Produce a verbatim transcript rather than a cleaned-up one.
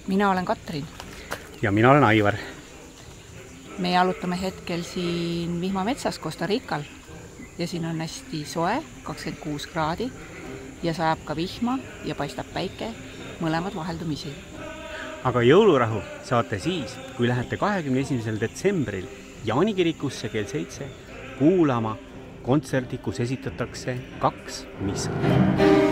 Mina olen Katrin. Ja mina olen Aivar. Me jalutame hetkel siin vihmametsas Costa Rical ja siin on hästi soe, kakskümmend kuus kraadi ja sajab ka vihma ja paistab päike, mõlemad vaheldumisi. Aga jõulurahu saate siis, kui lähete kahekümne esimesel detsembril Jaani kirikusse kell seitse kuulama kontserdi, kus esitatakse kaks missat.